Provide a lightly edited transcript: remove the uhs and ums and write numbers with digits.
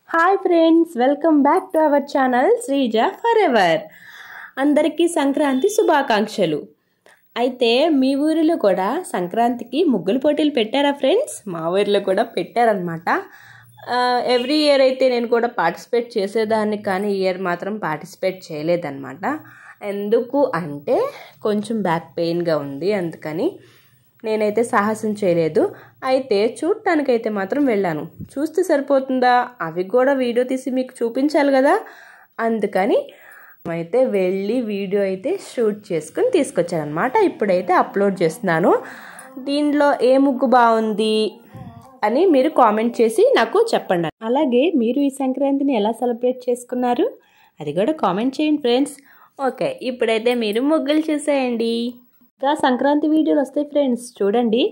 Hi friends, welcome back to our channel sreeja forever. అందరికీ సంక్రాంతి శుభాకాంక్షలు. అయితే మీ ఊరిలో కూడా సంక్రాంతికి ముగ్గులు పోటీలు పెట్టారా ఫ్రెండ్స్? మా ఊరిలో కూడా పెట్టారనమాట. ఎవ్రీ ఇయర్ అయితే నేను కూడా పార్టిసిపేట్ చేసేదాన్ని, కానీ ఇయర్ మాత్రం పార్టిసిపేట్ చేయలేదన్నమాట. ఎందుకు అంటే కొంచెం బ్యాక్ పెయిన్గా ఉంది, అందుకని నేనైతే సాహసం చేయలేదు. అయితే చూడటానికైతే మాత్రం వెళ్ళాను. చూస్తే సరిపోతుందా, అవి కూడా వీడియో తీసి మీకు చూపించాలి కదా, అందుకని అయితే వెళ్ళి వీడియో అయితే షూట్ చేసుకుని తీసుకొచ్చానమాట. ఇప్పుడైతే అప్లోడ్ చేస్తున్నాను. దీనిలో ఏ ముగ్గు బాగుంది అని మీరు కామెంట్ చేసి నాకు చెప్పండి. అలాగే మీరు ఈ సంక్రాంతిని ఎలా సెలబ్రేట్ చేసుకున్నారు అది కూడా కామెంట్ చేయండి ఫ్రెండ్స్. ఓకే, ఇప్పుడైతే మీరు ముగ్గులు చేసేయండి. ఇంకా సంక్రాంతి వీడియోలు వస్తాయి ఫ్రెండ్స్, చూడండి.